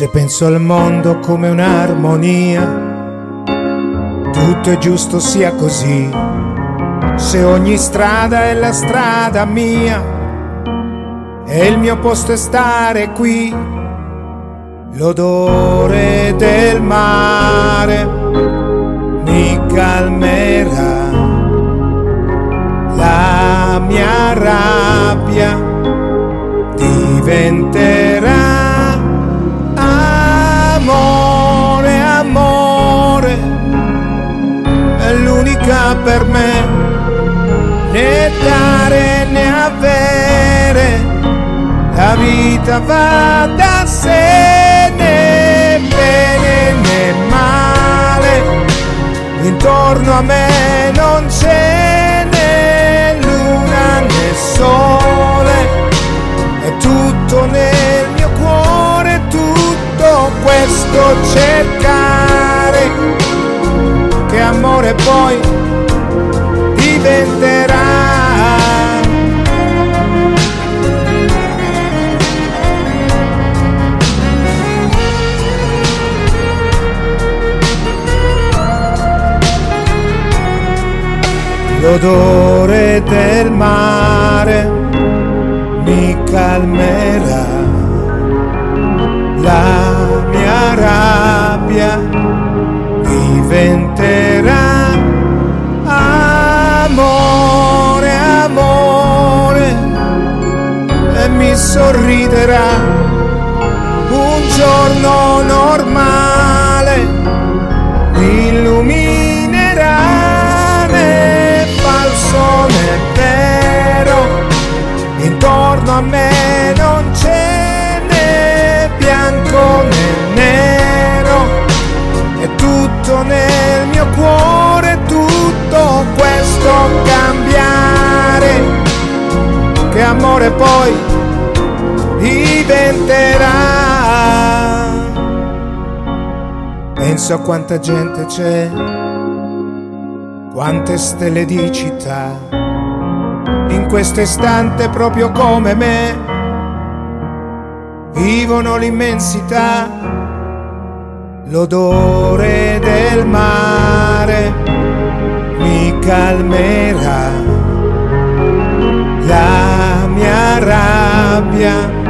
Se penso al mondo come un'armonia, tutto è giusto sia così. Se ogni strada è la strada mia e il mio posto è stare qui, l'odore del mare mi calmerà, la mia rabbia diventerà amore, amore, è l'unica per me, né dare né avere, la vita va da sé, né bene né male, intorno a me non c'è né luna né sole, è tutto nel mio cuore, tutto questo cercare, che amore poi diventerà. L'odore del mare mi calmerà, la mia rabbia diventerà amore, amore, e mi sorriderà un giorno normale, mi illuminerà, né falso né vero, intorno a me non c'è né bianco né nero, è tutto nel mio cuore, tutto questo cambiare, che amore poi diventerà. Penso a quanta gente c'è, quante stelle di città, in questo istante proprio come me, vivono l'immensità, l'odore del mare mi calmerà, la mia rabbia